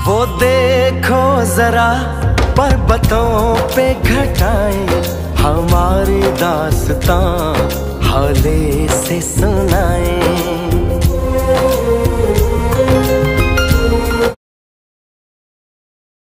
वो देखो जरा पर्वतों पे घटाएं, हमारी दास्तां हाले से सुनाएं।